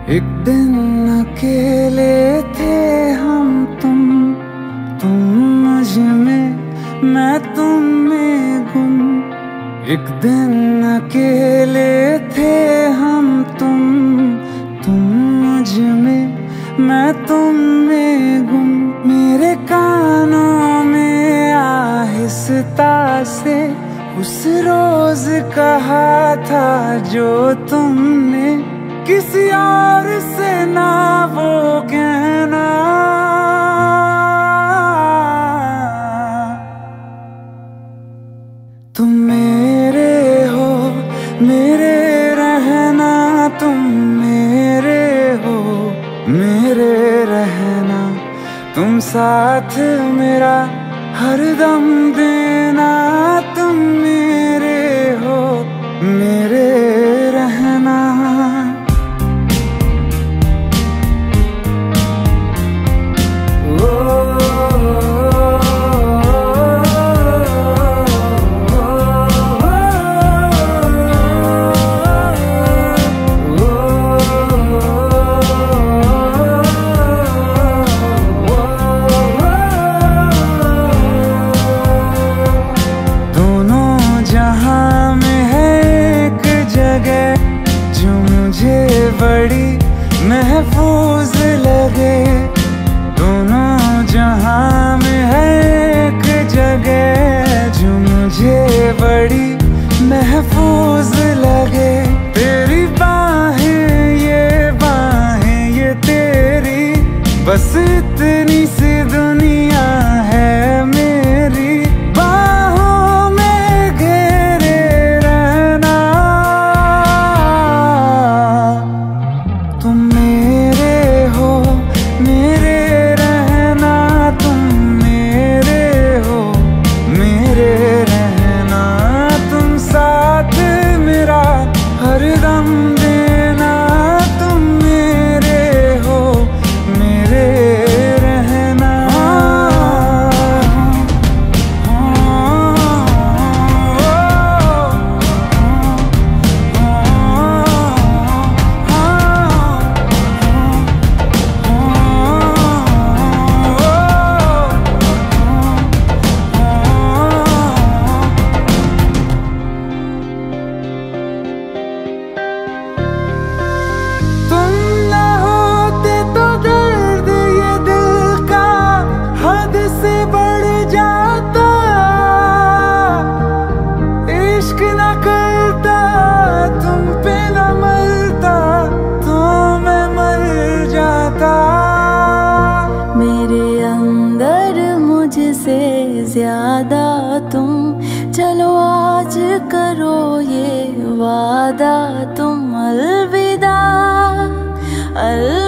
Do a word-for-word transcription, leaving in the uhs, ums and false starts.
एक दिन अकेले थे हम तुम तुम मुझ में मैं तुम में गुम। एक दिन अकेले थे हम तुम तुम मुझ में मैं तुम में गुम। मेरे कानों में आहिस्ता से उस रोज कहा था जो तुमने किसी और से ना वो कहना। तुम मेरे हो मेरे रहना, तुम मेरे हो मेरे रहना, तुम साथ मेरा हरदम देना। तुम मेरे हो मेरे रहना। बड़ी महफूज लगे, दोनों जहां में है एक जगह जो मुझे बड़ी महफूज लगे। तेरी बाहें ये बाहें ये तेरी, बस इतनी सी दुनिया है मेरी। बाहों में घेरे रहना, तुम मेरे हो मेरे रहना, तुम मेरे हो मेरे रहना, तुम साथ मेरा हरदम देना। तुम मेरे हो मेरे रहना। तुम ना होते तो दर्द ये दिल का हद से बढ़ जाता। इश्क न करता तुम पे न मरता तो मैं मर जाता। मेरे अंदर मुझसे ज्यादा तुम, चलो आज करो ये वादा। तुम अलविदा अल